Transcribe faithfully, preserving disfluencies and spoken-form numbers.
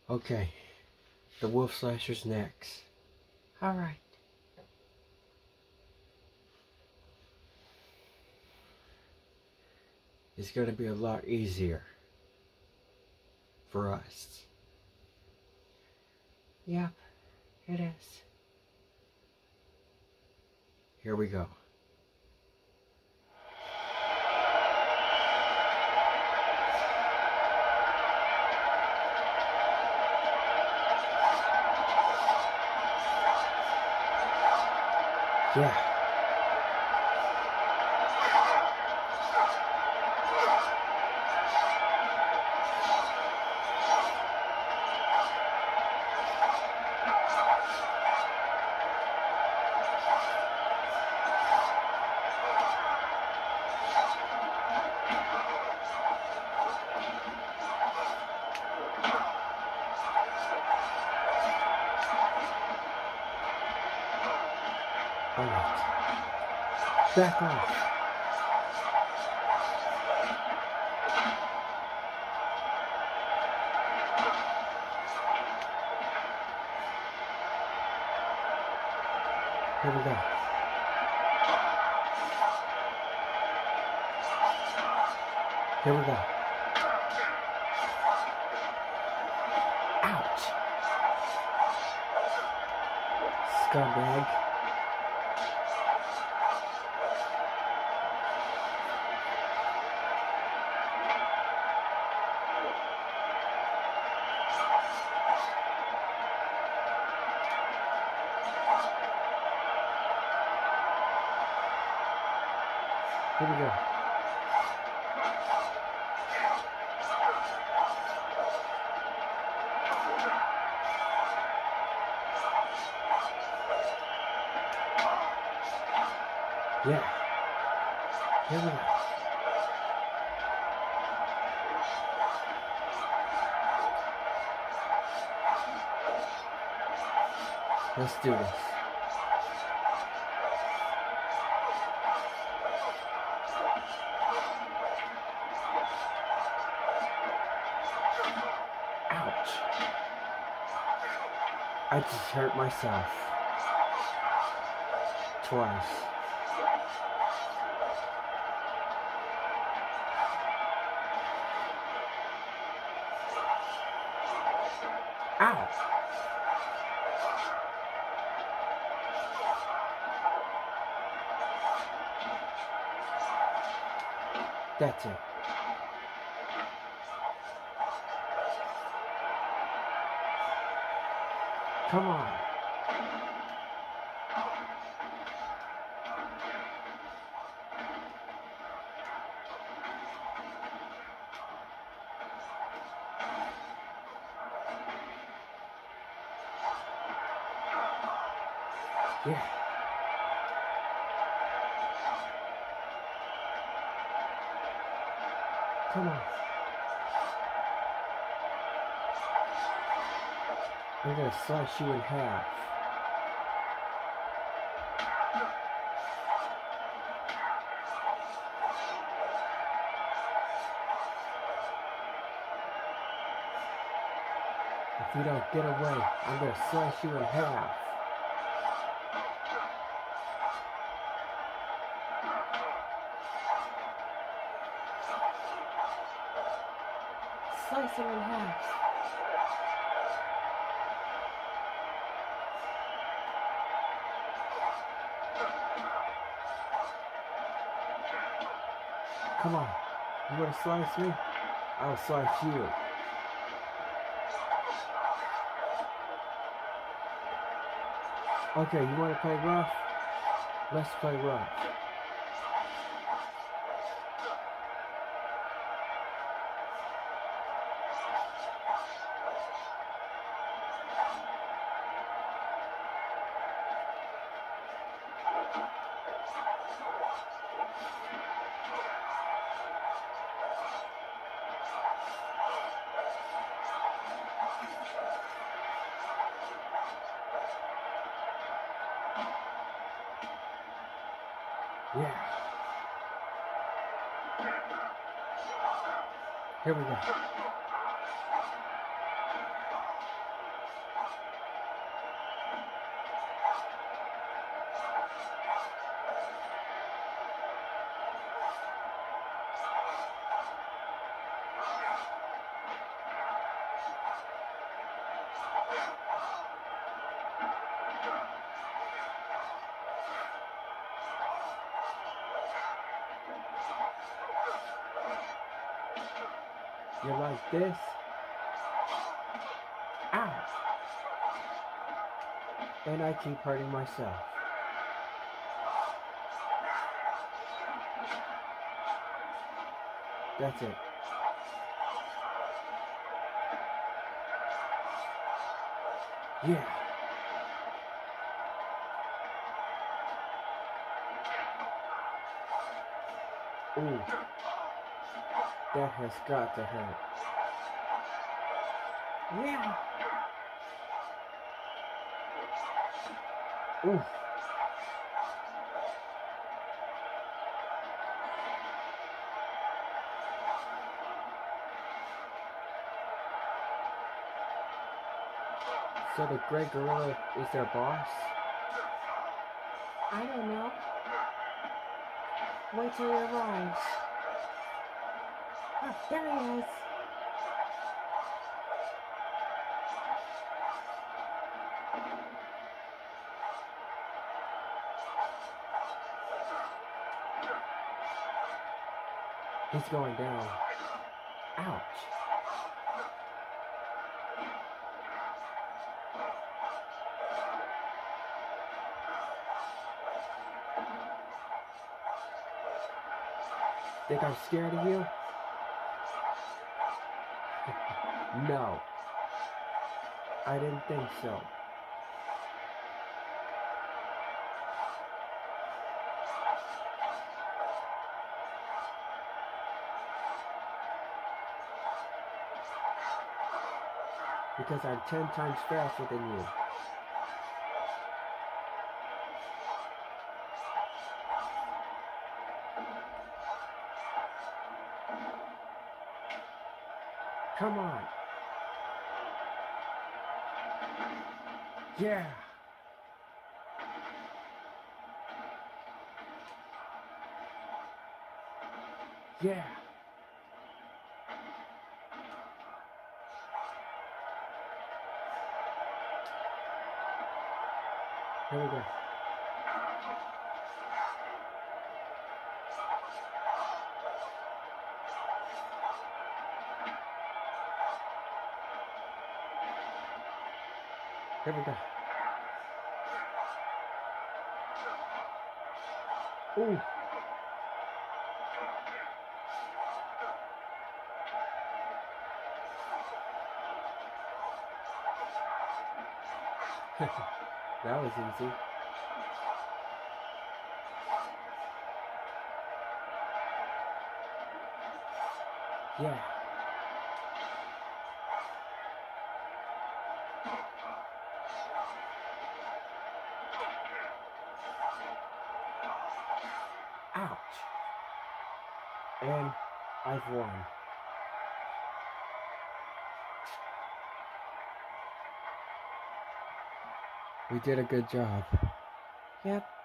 Okay, the Wolf Slasher's next. Alright. It's going to be a lot easier for us. Yep, it is. Here we go. Yeah. Alright. Back off. Here we go. Here we go. Ouch. Scumbag. Here we go. Yeah. Here we go. Let's do this. Ouch. I just hurt myself. Twice. Ow! That's it. Come on. Yeah. Come on. I'm gonna slice you in half. If you don't get away, I'm gonna slice you in half. Slice it in half. Come on. You wanna slice me? I'll slice you. Okay, you wanna play rough? Let's play rough. Yeah. Here we go. You like this? Ow! And I keep hurting myself. That's it. Yeah. Ooh. That has got to hurt. Yeah. Ooh. So the Great Gorilla is their boss? I don't know. Wait till he arrives. Oh, there he is. He's going down. Ouch. Think I'm scared of you? No. I didn't think so. Because I'm ten times faster than you. Come on. Yeah. Yeah. Here we go. Here we go. Ooh. That was easy. Yeah. Ouch. And I've won. We did a good job. Yep.